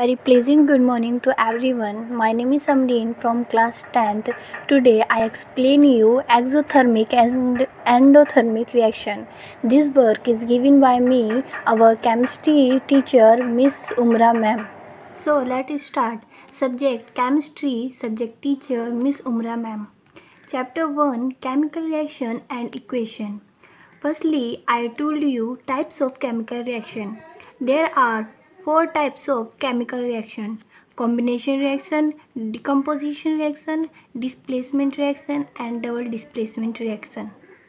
Very pleasant good morning to everyone. My name is Samreen from class 10th. Today I explain you exothermic and endothermic reaction. This work is given by me, our chemistry teacher Miss Umra ma'am. So let's start. Subject chemistry, subject teacher Miss Umra ma'am. Chapter 1 Chemical reaction and equation. Firstly, I told you types of chemical reaction. There are 4 types of chemical reaction: combination reaction, decomposition reaction, displacement reaction and double displacement reaction.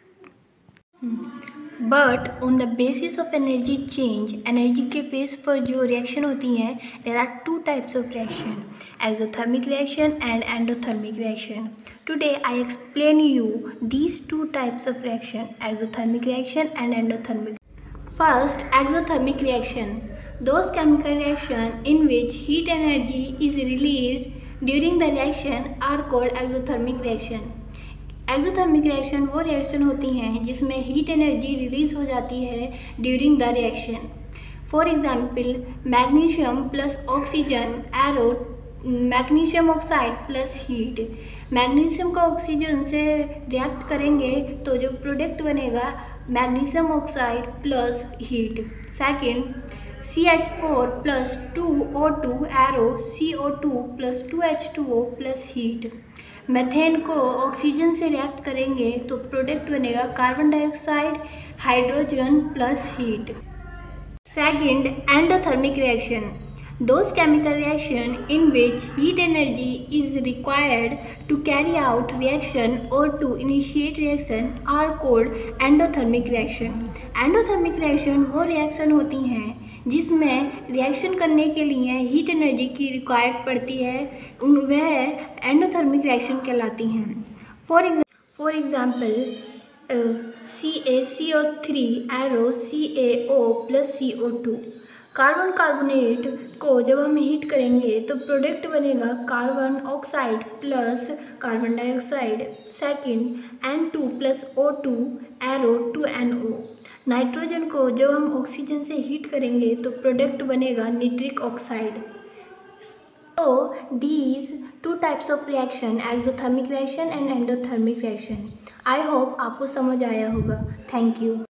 But on the basis of energy change, energy के base पर जो reaction होती हैं, there are 2 types of reaction, exothermic reaction and endothermic reaction. Today I explain you these 2 types of reaction, exothermic reaction and endothermic. First, exothermic reaction. Those chemical reaction in which heat energy is released during the reaction are called exothermic reaction. Exothermic reaction वो reaction होती हैं जिसमें heat energy release हो जाती है during the reaction. For example, magnesium plus oxygen arrow magnesium oxide plus heat. Magnesium का oxygen से react करेंगे तो जो प्रोडक्ट बनेगा magnesium oxide plus heat. Second, CH4 plus 2O2 arrow CO2 plus 2H2O plus heat. Methane को oxygen से react करेंगे तो प्रोडक्ट बनेगा carbon dioxide hydrogen plus heat. Second, endothermic reaction. Those chemical reaction in which heat energy is required to carry out reaction or to initiate reaction are called endothermic reaction. Endothermic reaction वो reaction होती हैं जिसमें reaction करने के लिए heat energy की required पड़ती है, वह एंडोथर्मिक रिएक्शन कहलाती हैं. For example, CaCO3 arrow CaO plus CO2. Carbon carbonate को जब हम हीट करेंगे तो प्रोडक्ट बनेगा carbon oxide plus carbon dioxide. Second, N2 plus O2 arrow 2NO. Nitrogen को जब हम ऑक्सीजन से हीट करेंगे तो प्रोडक्ट बनेगा निट्रिक ऑक्साइड. तो these 2 types of reaction, exothermic reaction and endothermic reaction. I hope आपको समझ आया होगा. Thank you.